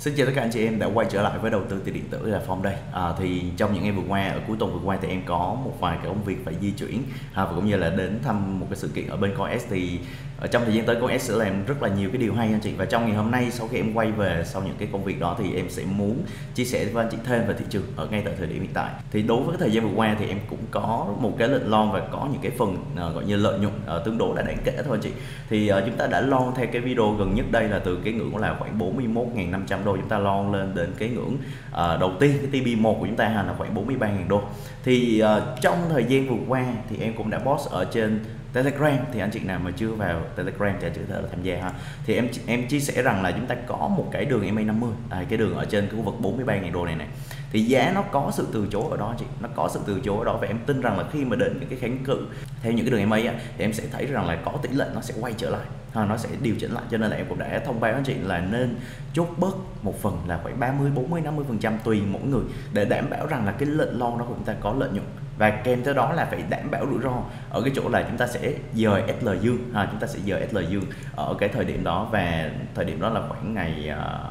Xin chào tất cả anh chị em đã quay trở lại với đầu tư tiền điện tử là Phong đây. Thì trong những ngày vừa qua, ở cuối tuần vừa qua thì em có một vài cái công việc phải di chuyển và cũng như là đến thăm một cái sự kiện ở bên CoinS. Thì ở trong thời gian tới CoinS sẽ làm rất là nhiều cái điều hay anh chị. Và trong ngày hôm nay sau khi em quay về sau những cái công việc đó thì em sẽ muốn chia sẻ với anh chị thêm về thị trường ở ngay tại thời điểm hiện tại. Thì đối với cái thời gian vừa qua thì em cũng có một cái lệnh long và có những cái phần gọi như lợi nhuận tương đối là đáng kể thôi anh chị. Thì chúng ta đã long theo cái video gần nhất đây là từ cái ngưỡng là khoảng 41.500 đô, chúng ta long lên đến cái ngưỡng đầu tiên cái TP1 của chúng ta là khoảng 43.000 đô. Thì trong thời gian vừa qua thì em cũng đã post ở trên Telegram, thì anh chị nào mà chưa vào Telegram thì anh chị có thể là tham gia ha. Thì em chia sẻ rằng là chúng ta có một cái đường MA50, cái đường ở trên cái khu vực 43.000 đô này. Thì giá nó có sự từ chối ở đó chị, nó có sự từ chối ở đó, và em tin rằng là khi mà đến những cái kháng cự theo những cái đường MA thì em sẽ thấy rằng là có tỷ lệ nó sẽ quay trở lại, nó sẽ điều chỉnh lại. Cho nên là em cũng đã thông báo anh chị là nên chốt bớt một phần là khoảng 30, 40, 50% tùy mỗi người, để đảm bảo rằng là cái lệnh long đó của chúng ta có lợi nhuận, và kèm theo đó là phải đảm bảo rủi ro ở cái chỗ là chúng ta sẽ dời SL dương, chúng ta sẽ dời SL dương ở cái thời điểm đó. Và thời điểm đó là khoảng ngày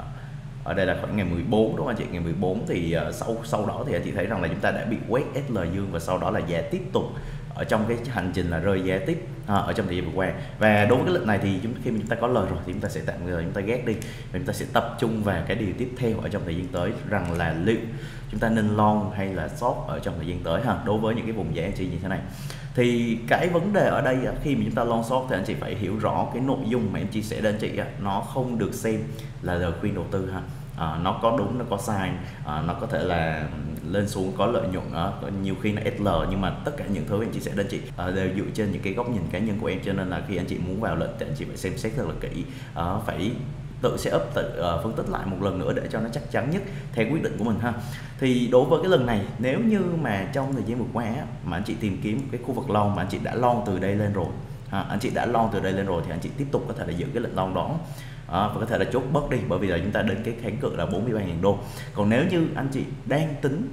ở đây là khoảng ngày 14 đúng không anh chị, ngày 14 thì sau đó thì anh chị thấy rằng là chúng ta đã bị quét SL dương, và sau đó là giá tiếp tục ở trong cái hành trình là rơi giá tiếp ở trong thời gian vừa qua. Và đối với cái lệnh này thì khi mà chúng ta có lời rồi thì chúng ta sẽ tạm thời chúng ta ghét đi, và chúng ta sẽ tập trung vào cái điều tiếp theo ở trong thời gian tới, rằng là liệu chúng ta nên long hay là short ở trong thời gian tới đối với những cái vùng giá anh chị như thế này. Thì cái vấn đề ở đây khi mà chúng ta long short thì anh chị phải hiểu rõ cái nội dung mà em chia sẻ đến anh chị nó không được xem là lời khuyên đầu tư nó có đúng, nó có sai, nó có thể là lên xuống có lợi nhuận, nhiều khi nó SL, nhưng mà tất cả những thứ em chia sẻ đến chị đều dựa trên những cái góc nhìn cá nhân của em. Cho nên là khi anh chị muốn vào lệnh thì anh chị phải xem xét thật là kỹ, phải tự setup, tự phân tích lại một lần nữa để cho nó chắc chắn nhất theo quyết định của mình ha. Thì đối với cái lần này, nếu như mà trong thời gian vừa qua mà anh chị tìm kiếm cái khu vực long mà anh chị đã long từ đây lên rồi, anh chị đã long từ đây lên rồi thì anh chị tiếp tục có thể là giữ cái lệnh long đó, và có thể là chốt bớt đi, bởi vì là chúng ta đến cái kháng cự là 43.000 đô. Còn nếu như anh chị đang tính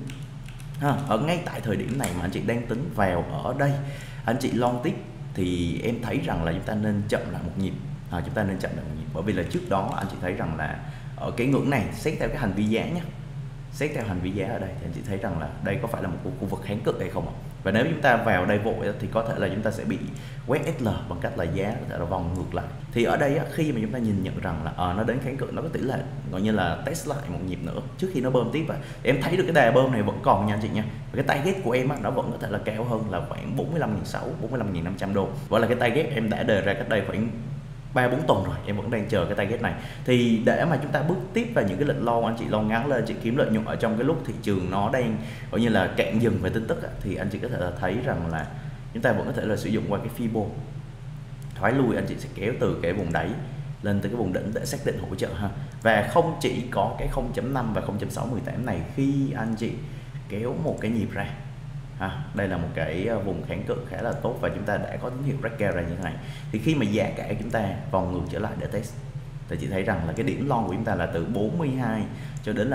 ở ngay tại thời điểm này mà anh chị đang tính vào ở đây anh chị long tiếp, thì em thấy rằng là chúng ta nên chậm lại một nhịp, chúng ta nên chậm lại một nhịp. Bởi vì là trước đó anh chị thấy rằng là ở cái ngưỡng này, xét theo cái hành vi giá nhé, xét theo hành vi giá ở đây thì anh chị thấy rằng là đây có phải là một khu vực kháng cự hay không ạ? Và nếu chúng ta vào đây vội thì có thể là chúng ta sẽ bị quét SL bằng cách là giá có thể là vòng ngược lại. Thì ở đây khi mà chúng ta nhìn nhận rằng là nó đến kháng cự, nó có tỷ lệ gọi như là test lại một nhịp nữa trước khi nó bơm tiếp. Em thấy được cái đà bơm này vẫn còn nha anh chị nha. Và cái target của em nó vẫn có thể là cao hơn là khoảng 45.600, 45.500 đô. Gọi là cái target em đã đề ra cách đây khoảng 3-4 tuần rồi, em vẫn đang chờ cái target này. Thì để mà chúng ta bước tiếp vào những cái lệnh long, anh chị long ngắn lên, anh chị kiếm lợi nhuận ở trong cái lúc thị trường nó đang gọi như là cạn dừng về tin tức thì anh chị có thể là thấy rằng là chúng ta vẫn có thể là sử dụng qua cái Fibo thoái lui, anh chị sẽ kéo từ cái vùng đáy lên tới cái vùng đỉnh để xác định hỗ trợ ha. Và không chỉ có cái 0.5 và 0.618 này, khi anh chị kéo một cái nhịp ra, đây là một cái vùng kháng cự khá là tốt và chúng ta đã có tín hiệu breakout ra như thế này, thì khi mà giá cả chúng ta vòng ngược trở lại để test thì chị thấy rằng là cái điểm long của chúng ta là từ 42 cho đến là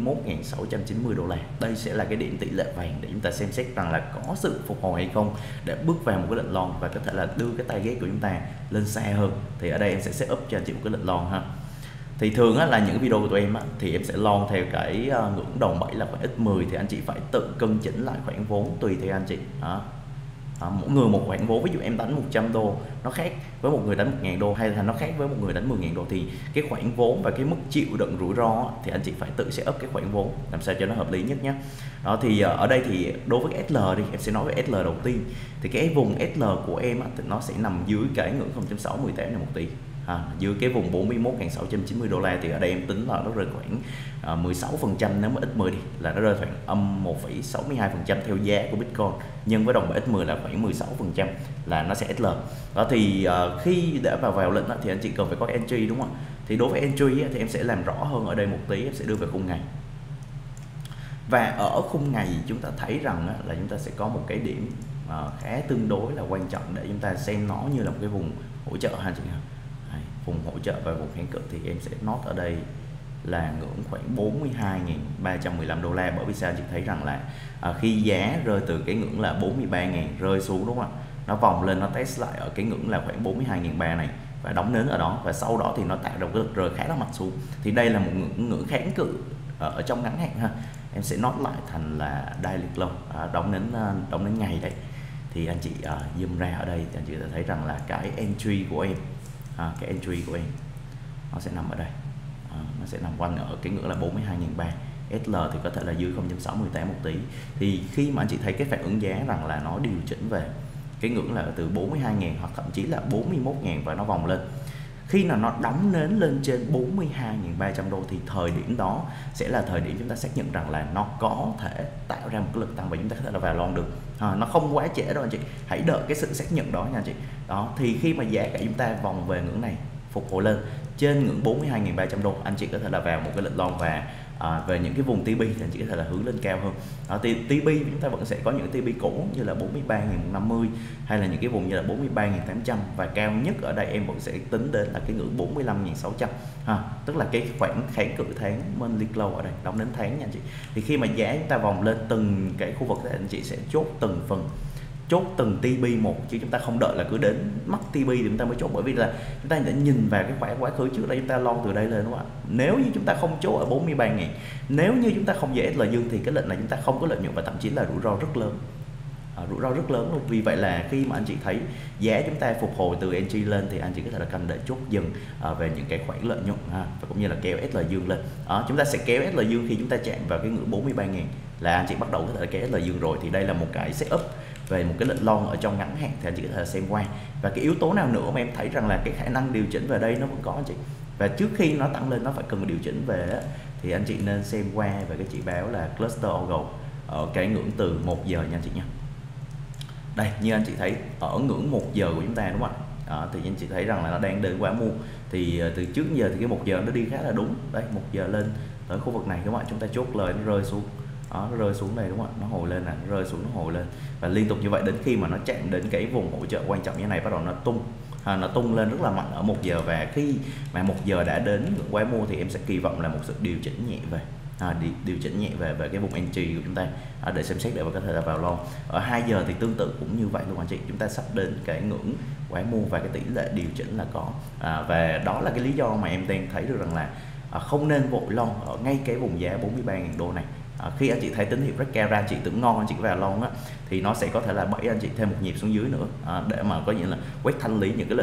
41.690 đô la. Đây sẽ là cái điểm tỷ lệ vàng để chúng ta xem xét rằng là có sự phục hồi hay không để bước vào một cái lệnh long và có thể là đưa cái target của chúng ta lên xa hơn. Thì ở đây em sẽ set up cho anh chị một cái lệnh long ha. Thì thường là những video của tụi em thì em sẽ long theo cái ngưỡng đòn bẩy là khoảng x10, thì anh chị phải tự cân chỉnh lại khoản vốn tùy theo anh chị. Mỗi người một khoản vốn, ví dụ em đánh 100 đô nó khác với một người đánh 1.000 đô, hay là nó khác với một người đánh 10.000 đô, thì cái khoản vốn và cái mức chịu đựng rủi ro thì anh chị phải tự set up cái khoản vốn làm sao cho nó hợp lý nhất nhé. Đó thì ở đây thì đối với SL đi, em sẽ nói về SL đầu tiên. Thì cái vùng SL của em thì nó sẽ nằm dưới cái ngưỡng 0.618 này một tí, dưới cái vùng 41.690 đô la. Thì ở đây em tính là nó rơi khoảng 16%, nếu mà x10 đi là nó rơi khoảng âm 1,62% theo giá của Bitcoin, nhân với đồng x10 là khoảng 16% là nó sẽ SL. Đó thì khi để vào lệnh thì anh chị cần phải có entry, đúng không? Thì đối với entry thì em sẽ làm rõ hơn ở đây một tí, em sẽ đưa về khung ngày. Và ở khung ngày chúng ta thấy rằng là chúng ta sẽ có một cái điểm khá tương đối là quan trọng để chúng ta xem nó như là một cái vùng hỗ trợ ha chị. Vùng hỗ trợ và vùng kháng cự thì em sẽ note ở đây là ngưỡng khoảng 42.315 đô la. Bởi vì sao? Chị thấy rằng là khi giá rơi từ cái ngưỡng là 43.000 rơi xuống, đúng không ạ, nó vòng lên nó test lại ở cái ngưỡng là khoảng 42.300 này, và đóng nến ở đó, và sau đó thì nó tạo ra một cái lực rời khá là mạnh xuống. Thì đây là một ngưỡng kháng cự ở trong ngắn hạn ha. Em sẽ nốt lại thành là daily low, đóng đến ngày đấy. Thì anh chị zoom ra ở đây thì anh chị sẽ thấy rằng là cái entry của em, cái entry của em nó sẽ nằm ở đây, nó sẽ nằm quanh ở cái ngưỡng là 42.300. SL thì có thể là dưới 0.618 một tí. Thì khi mà anh chị thấy cái phản ứng giá rằng là nó điều chỉnh về cái ngưỡng là từ 42.000 hoặc thậm chí là 41.000 và nó vòng lên, khi nào nó đóng nến lên trên 42.300 đô thì thời điểm đó sẽ là thời điểm chúng ta xác nhận rằng là nó có thể tạo ra một cái lực tăng và chúng ta có thể là vào long được. Nó không quá trễ đâu anh chị, hãy đợi cái sự xác nhận đó nha anh chị. Đó, thì khi mà giá cả chúng ta vòng về ngưỡng này, phục hồi lên trên ngưỡng 42.300 đô, anh chị có thể là vào một cái lệnh long, và về những cái vùng TP thì anh chị có thể là hướng lên cao hơn. Thì TP chúng ta vẫn sẽ có những TP cũ như là 43.050 hay là những cái vùng như là 43.800, và cao nhất ở đây em vẫn sẽ tính đến là cái ngưỡng 45.600, tức là cái khoảng kháng cự tháng monthly close ở đây, đóng đến tháng nha anh chị. Thì khi mà giá chúng ta vòng lên từng cái khu vực thì anh chị sẽ chốt từng phần, chốt từng TP một, chứ chúng ta không đợi là cứ đến mắc TP thì chúng ta mới chốt, bởi vì là chúng ta đã nhìn vào cái khoảng quá khứ trước đây, chúng ta long từ đây lên, đúng không ạ? Nếu như chúng ta không chốt ở 43.000, nếu như chúng ta không về SL dương thì cái lệnh này chúng ta không có lợi nhuận và thậm chí là rủi ro rất lớn, rủi ro rất lớn luôn. Vì vậy là khi mà anh chị thấy giá chúng ta phục hồi từ entry lên thì anh chị có thể là canh để chốt dừng về những cái khoản lợi nhuận, và cũng như là kéo SL dương lên. Chúng ta sẽ kéo SL dương khi chúng ta chạm vào cái ngưỡng 43.000 là anh chị bắt đầu có thể là kéo SL dương rồi. Thì đây là một cái setup về một cái lệnh long ở trong ngắn hạn thì anh chị có thể xem qua. Và cái yếu tố nào nữa mà em thấy rằng là cái khả năng điều chỉnh về đây nó vẫn có anh chị, và trước khi nó tăng lên nó phải cần điều chỉnh về thì anh chị nên xem qua về cái chỉ báo là cluster Ogle ở cái ngưỡng từ 1 giờ nha anh chị nha. Đây, như anh chị thấy ở ngưỡng 1 giờ của chúng ta, đúng không ạ? Thì anh chị thấy rằng là nó đang đến quá mua. Thì từ trước giờ thì cái 1 giờ nó đi khá là đúng. Đây, 1 giờ lên tới khu vực này, đúng không ạ? Chúng ta chốt lời nó rơi xuống. Nó rơi xuống đây, đúng không ạ? Nó hồi lên, nó rơi xuống, nó hồi lên, và liên tục như vậy đến khi mà nó chạm đến cái vùng hỗ trợ quan trọng như này, bắt đầu nó tung, nó tung lên rất là mạnh ở 1 giờ. Và khi mà 1 giờ đã đến ngưỡng quá mua thì em sẽ kỳ vọng là một sự điều chỉnh nhẹ về, điều chỉnh nhẹ về cái vùng entry của chúng ta, để xem xét để có thể là vào long. Ở 2 giờ thì tương tự cũng như vậy luôn anh chị, chúng ta sắp đến cái ngưỡng quá mua và cái tỷ lệ điều chỉnh là có, và đó là cái lý do mà em đang thấy được rằng là không nên vội long ở ngay cái vùng giá 43.000 đô này. Khi anh chị thấy tín hiệu rất cao ra, anh chị tưởng ngon, anh chị vào long á, thì nó sẽ có thể là bẫy anh chị thêm một nhịp xuống dưới nữa, để mà có nghĩa là quét thanh lý những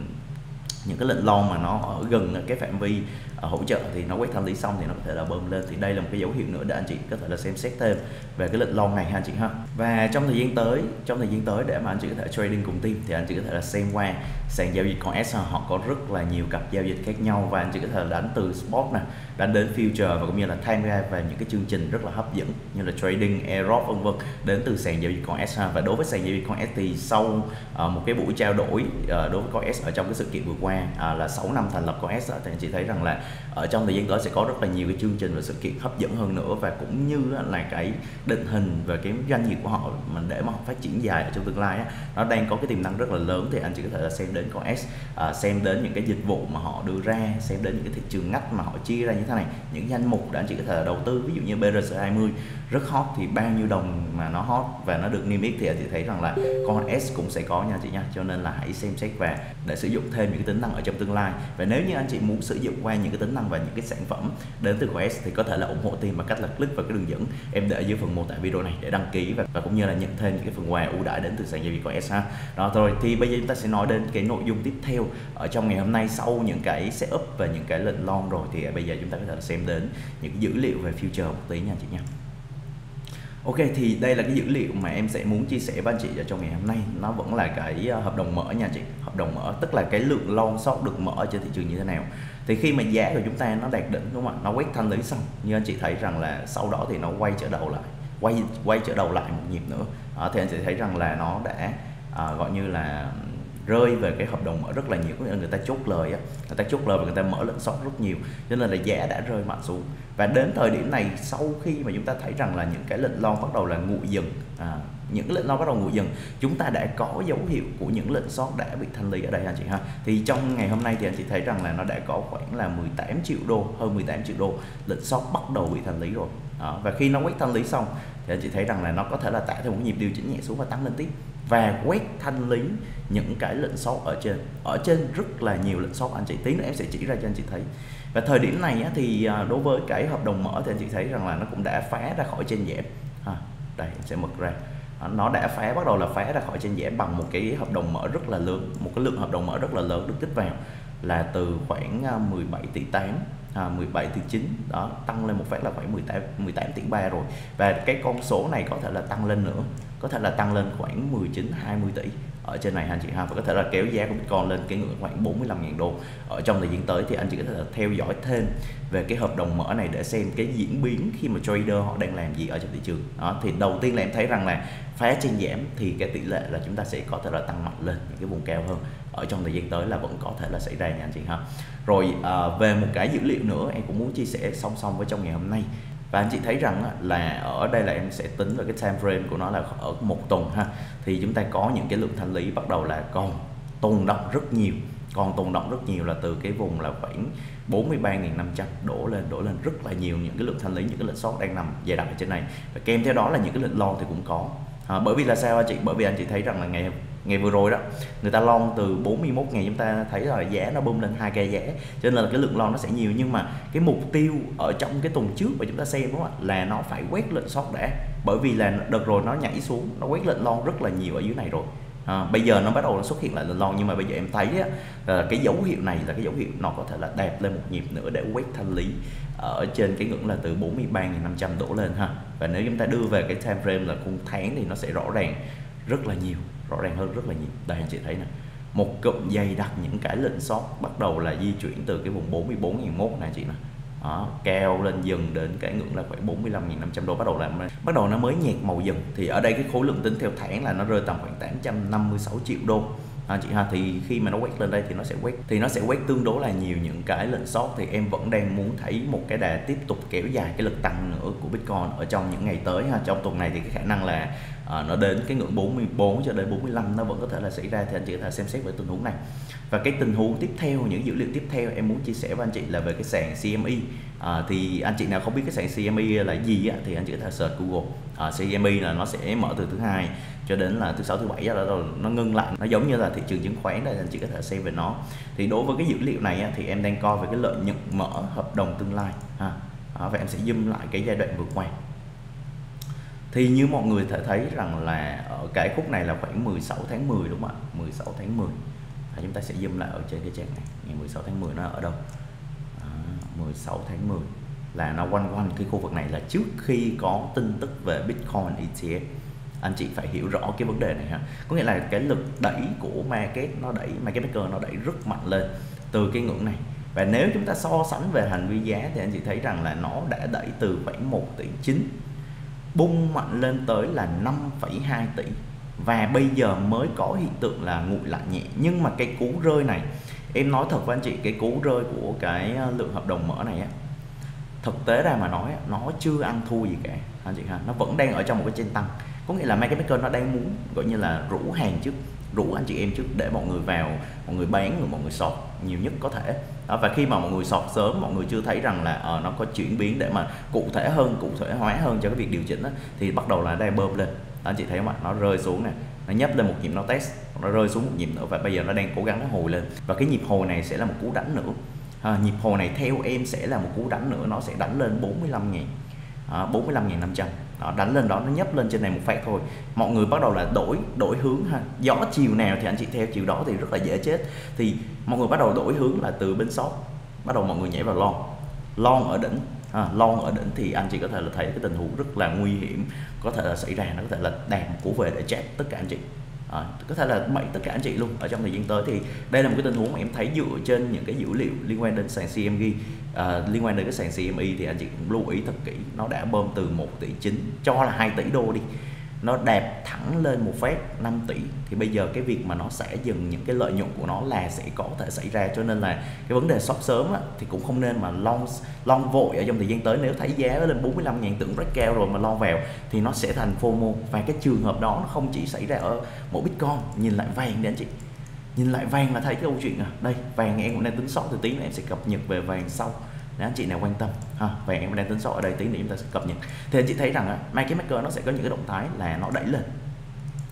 cái lệnh long mà nó ở gần cái phạm vi hỗ trợ, thì nó quét thanh lý xong thì nó có thể là bơm lên. Thì đây là một cái dấu hiệu nữa để anh chị có thể là xem xét thêm về cái lệnh long này ha anh chị ha. Và trong thời gian tới để mà anh chị có thể trading cùng team thì anh chị có thể là xem qua sàn giao dịch con S, họ có rất là nhiều cặp giao dịch khác nhau, và anh chị có thể là đánh từ spot nè, đánh đến future, và cũng như là tham gia vào những cái chương trình rất là hấp dẫn như là trading, airdrop vân vân đến từ sàn giao dịch con S. Và đối với sàn giao dịch con S thì sau một cái buổi trao đổi đối với con S ở trong cái sự kiện vừa qua là 6 năm thành lập con S, thì anh chị thấy rằng là ở trong thời gian tới sẽ có rất là nhiều cái chương trình và sự kiện hấp dẫn hơn nữa, và cũng như là cái định hình về cái doanh nghiệp của họ mà để mà họ phát triển dài ở trong tương lai nó đang có cái tiềm năng rất là lớn. Thì anh chị có thể là xem đến con S, xem đến những cái dịch vụ mà họ đưa ra, xem đến những cái thị trường ngách mà họ chia ra như thế này, những danh mục để anh chị có thể là đầu tư. Ví dụ như BRC20 rất hot thì bao nhiêu đồng mà nó hot và nó được niêm yết thì anh chị thấy rằng là con S cũng sẽ có nha chị nha. Cho nên là hãy xem xét và để sử dụng thêm những cái tính năng ở trong tương lai. Và nếu như anh chị muốn sử dụng qua những cái tính năng và những cái sản phẩm đến từ con S thì có thể là ủng hộ team bằng cách là click vào cái đường dẫn em để ở dưới phần mô tả video này để đăng ký và cũng như là nhận thêm những cái phần quà ưu đãi đến từ sàn giao dịch con S ha. Đó rồi, thì bây giờ chúng ta sẽ nói đến cái nội dung tiếp theo ở trong ngày hôm nay. Sau những cái setup và những cái lệnh long rồi thì bây giờ chúng ta có thể là xem đến những cái dữ liệu về future một tí nha chị nha. Ok, thì đây là cái dữ liệu mà em sẽ muốn chia sẻ với anh chị ở trong ngày hôm nay. Nó vẫn là cái hợp đồng mở nha chị. Hợp đồng mở tức là cái lượng long short được mở trên thị trường như thế nào. Thì khi mà giá của chúng ta nó đạt đỉnh, đúng không ạ? Nó quét thanh lý xong, như anh chị thấy rằng là sau đó thì nó quay trở đầu lại, quay trở đầu lại một nhịp nữa. Thì anh chị thấy rằng là nó đã gọi như là rơi về cái hợp đồng mở rất là nhiều, có nghĩa là người ta chốt lời và người ta mở lệnh short rất nhiều, cho nên là giá đã rơi mạnh xuống. Và đến thời điểm này, sau khi mà chúng ta thấy rằng là những cái lệnh long bắt đầu là nguội dần, những cái lệnh long bắt đầu nguội dần, chúng ta đã có dấu hiệu của những lệnh short đã bị thanh lý ở đây anh chị ha. Thì trong ngày hôm nay thì anh chị thấy rằng là nó đã có khoảng là 18 triệu đô, hơn 18 triệu đô lệnh short bắt đầu bị thanh lý rồi. Và khi nó quét thanh lý xong thì anh chị thấy rằng là nó có thể là tạo thêm một nhịp điều chỉnh nhẹ xuống và tăng lên tiếp. và quét thanh lý những cái lệnh short ở trên rất là nhiều lệnh short anh chị, tí nữa em sẽ chỉ ra cho anh chị thấy. Và thời điểm này á, thì đối với cái hợp đồng mở thì anh chị thấy rằng là nó cũng đã phá ra khỏi trên giảm đây em sẽ mở ra, nó đã bắt đầu là phá ra khỏi trên giảm bằng một cái hợp đồng mở rất là lớn, một cái lượng hợp đồng mở rất là lớn được kích vào là từ khoảng 17 tỷ 8, 17 tỷ 9 đó, tăng lên một phát là khoảng 18 tỷ 3 rồi. Và cái con số này có thể là tăng lên nữa, có thể là tăng lên khoảng 19 20 tỷ ở trên này anh chị ha, và có thể là kéo giá của Bitcoin lên cái ngưỡng khoảng 45.000 đô ở trong thời gian tới. Thì anh chị có thể là theo dõi thêm về cái hợp đồng mở này để xem cái diễn biến khi mà trader họ đang làm gì ở trong thị trường đó. Thì đầu tiên là em thấy rằng là phá trên giảm thì cái tỷ lệ là chúng ta sẽ có thể là tăng mạnh lên những cái vùng cao hơn ở trong thời gian tới là vẫn có thể là xảy ra nha anh chị ha. Rồi về một cái dữ liệu nữa em cũng muốn chia sẻ song song với trong ngày hôm nay. Và anh chị thấy rằng là ở đây là em sẽ tính vào cái time frame của nó là ở một tuần ha, thì chúng ta có những cái lượng thanh lý bắt đầu là còn tồn động rất nhiều, là từ cái vùng là khoảng 43.500 đổ lên rất là nhiều những cái lượng thanh lý, những cái lệnh short đang nằm dày đặc ở trên này, và kèm theo đó là những cái lệnh long thì cũng có. Bởi vì là sao anh chị? Bởi vì anh chị thấy rằng là ngày vừa rồi đó người ta long từ 41.000, chúng ta thấy là giá nó bung lên 2 cây giá, cho nên là cái lượng long nó sẽ nhiều. Nhưng mà cái mục tiêu ở trong cái tuần trước mà chúng ta xem đúng không ạ, là nó phải quét lệnh short đã, bởi vì là đợt rồi nó nhảy xuống, nó quét lệnh long rất là nhiều ở dưới này rồi. Bây giờ nó bắt đầu nó xuất hiện lại lệnh long, nhưng mà bây giờ em thấy á, cái dấu hiệu này là cái dấu hiệu nó có thể là đẹp lên một nhịp nữa để quét thanh lý ở trên cái ngưỡng là từ 43.500 đổ lên ha. Và nếu chúng ta đưa về cái time frame là khung tháng thì nó sẽ rõ ràng rất là nhiều, rõ ràng hơn rất là nhiều. Đây anh chị thấy nè, một cụm dày đặc những cái lệnh short bắt đầu là di chuyển từ cái vùng 44.001 này chị nè, đó, cao lên dần đến cái ngưỡng là khoảng 45.500 đô, bắt đầu nó mới nhạt màu dần. Thì ở đây cái khối lượng tính theo tháng là nó rơi tầm khoảng 856 triệu đô anh chị ha. Thì khi mà nó quét lên đây thì nó sẽ quét tương đối là nhiều những cái lệnh short. Thì em vẫn đang muốn thấy một cái đà tiếp tục kéo dài cái lực tăng nữa của Bitcoin ở trong những ngày tới ha. Trong tuần này thì cái khả năng là nó đến cái ngưỡng 44 cho đến 45 nó vẫn có thể là xảy ra, thì anh chị có thể xem xét về tình huống này. Và cái tình huống tiếp theo, những dữ liệu tiếp theo em muốn chia sẻ với anh chị là về cái sàn CME. Thì anh chị nào không biết cái sàn CME là gì á, thì anh chị có thể search Google. CME là nó sẽ mở từ thứ Hai cho đến là thứ Sáu thứ Bảy rồi nó ngưng lại, nó giống như là thị trường chứng khoán đây, anh chị có thể xem về nó. Thì đối với cái dữ liệu này á, thì em đang coi về cái lợi nhuận mở hợp đồng tương lai ha. Và em sẽ zoom lại cái giai đoạn vừa qua. Thì như mọi người thể thấy rằng là ở cái khúc này là khoảng 16 tháng 10 đúng không ạ? 16 tháng 10. Chúng ta sẽ zoom lại ở trên cái trang này, ngày 16 tháng 10 nó ở đâu? 16 tháng 10 là nó quanh cái khu vực này là trước khi có tin tức về Bitcoin ETF. Anh chị phải hiểu rõ cái vấn đề này ha. Có nghĩa là cái lực đẩy của market maker nó đẩy rất mạnh lên từ cái ngưỡng này. Và nếu chúng ta so sánh về hành vi giá thì anh chị thấy rằng là nó đã đẩy từ khoảng 1 tỷ 9 bung mạnh lên tới là 5,2 tỷ. Và bây giờ mới có hiện tượng là nguội lại nhẹ. Nhưng mà cái cú rơi này, em nói thật với anh chị, cái cú rơi của cái lượng hợp đồng mở này á, thực tế ra mà nói nó chưa ăn thua gì cả anh chị ha. Nó vẫn đang ở trong một cái trên tăng. Có nghĩa là market maker nó đang muốn gọi như là rủ hàng trước, rủ anh chị em trước để mọi người vào, mọi người bán rồi mọi người short nhiều nhất có thể đó. Và khi mà mọi người short sớm, mọi người chưa thấy rằng là nó có chuyển biến để mà cụ thể hóa hơn cho cái việc điều chỉnh đó, thì bắt đầu là đang bơm lên. Anh chị thấy không ạ? Nó rơi xuống nè, nó nhấp lên một nhịp, nó test, nó rơi xuống một nhịp nữa, và bây giờ nó đang cố gắng nó hồi lên. Và cái nhịp hồi này sẽ là một cú đánh nữa. Nhịp hồi này theo em sẽ là một cú đánh nữa, nó sẽ đánh lên 45.000, 45.500. Đánh lên đó, nó nhấp lên trên này một phát thôi, mọi người bắt đầu là đổi hướng ha. Gió chiều nào thì anh chị theo chiều đó thì rất là dễ chết. Thì mọi người bắt đầu đổi hướng là từ bên short, bắt đầu mọi người nhảy vào long ở đỉnh. Long ở đỉnh thì anh chị có thể là thấy cái tình huống rất là nguy hiểm có thể là xảy ra, nó có thể là đạp một cú về để chết tất cả anh chị, có thể là bẫy tất cả anh chị luôn ở trong thời gian tới. Thì đây là một cái tình huống mà em thấy dựa trên những cái dữ liệu liên quan đến sàn CME, liên quan đến cái sàn CME thì anh chị cũng lưu ý thật kỹ. Nó đã bơm từ 1 tỷ 9 cho là 2 tỷ đô đi, nó đạp thẳng lên một phát 5 tỷ. Thì bây giờ cái việc mà nó sẽ dừng những cái lợi nhuận của nó là sẽ có thể xảy ra. Cho nên là cái vấn đề short sớm á, thì cũng không nên mà long vội ở trong thời gian tới. Nếu thấy giá lên 45.000 tưởng rất cao rồi mà long vào thì nó sẽ thành FOMO. Và cái trường hợp đó nó không chỉ xảy ra ở mỗi Bitcoin. Nhìn lại vàng đi anh chị, nhìn lại vàng là thấy cái câu chuyện đây, vàng em cũng đang tính short, từ tí nữa em sẽ cập nhật về vàng sau để anh chị nào quan tâm ha. Vàng em đang tính short ở đây, tí nữa chúng ta sẽ cập nhật. Thì anh chị thấy rằng market maker nó sẽ có những cái động thái là nó đẩy lên,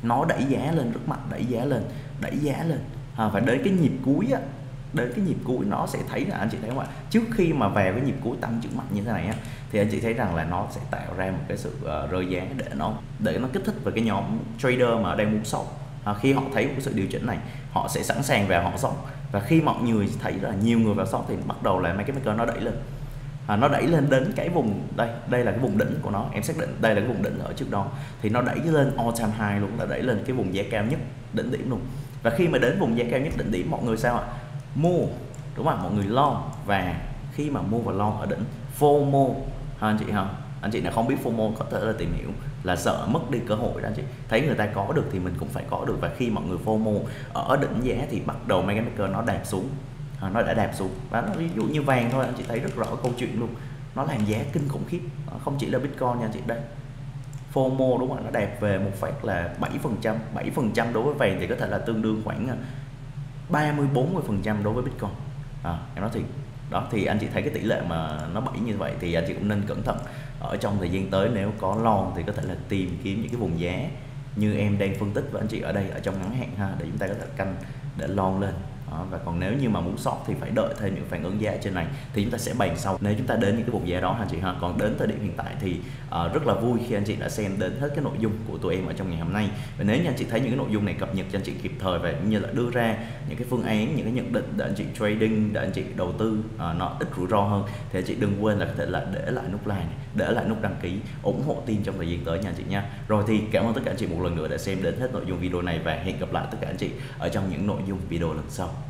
nó đẩy giá lên rất mạnh, đẩy giá lên và đến cái nhịp cuối nó sẽ thấy là anh chị thấy không ạ, trước khi mà vào cái nhịp cuối tăng trưởng mạnh như thế này á, thì anh chị thấy rằng là nó sẽ tạo ra một cái sự rơi giá để nó kích thích về cái nhóm trader mà đang muốn short. Khi họ thấy một cái sự điều chỉnh này, họ sẽ sẵn sàng vào họ short, và khi mọi người thấy là nhiều người vào short thì bắt đầu là market maker nó đẩy lên. Nó đẩy lên đến cái vùng đây là cái vùng đỉnh của nó, em xác định đây là cái vùng đỉnh ở trước đó, thì nó đẩy lên all time high luôn, là đẩy lên cái vùng giá cao nhất đỉnh điểm luôn. Và khi mà đến vùng giá cao nhất đỉnh điểm, mọi người sao ạ? Mua, đúng không? Mọi người long, và khi mà mua và long ở đỉnh FOMO anh chị ha, anh chị nào không biết FOMO có thể là tìm hiểu là sợ mất đi cơ hội đó anh chị. Thấy người ta có được thì mình cũng phải có được, và khi mọi người FOMO ở đỉnh giá thì bắt đầu market maker nó đạp xuống. Nó đã đạp xuống, và nó ví dụ như vàng thôi, anh chị thấy rất rõ câu chuyện luôn, nó làm giá kinh khủng khiếp, không chỉ là Bitcoin nha anh chị. Đây FOMO đúng không, nó đạp về một phát là 7% đối với vàng thì có thể là tương đương khoảng 30-40% đối với Bitcoin. Em nói thì đó, thì anh chị thấy cái tỷ lệ mà nó bẫy như vậy thì anh chị cũng nên cẩn thận ở trong thời gian tới. Nếu có long thì có thể là tìm kiếm những cái vùng giá như em đang phân tích với anh chị ở đây, ở trong ngắn hạn ha, để chúng ta có thể canh để long lên. Và còn nếu như mà muốn short thì phải đợi thêm những phản ứng giá trên này, thì chúng ta sẽ bàn sau nếu chúng ta đến những cái vùng giá đó anh chị ha. Còn đến thời điểm hiện tại thì rất là vui khi anh chị đã xem đến hết cái nội dung của tụi em ở trong ngày hôm nay. Và nếu như anh chị thấy những cái nội dung này cập nhật cho anh chị kịp thời, và cũng như là đưa ra những cái phương án, những cái nhận định để anh chị trading, để anh chị đầu tư nó ít rủi ro hơn, thì anh chị đừng quên là có thể là để lại nút like, để lại nút đăng ký, ủng hộ team trong thời gian tới nha anh chị nha. Rồi thì cảm ơn tất cả anh chị một lần nữa đã xem đến hết nội dung video này, và hẹn gặp lại tất cả anh chị ở trong những nội dung video lần sau.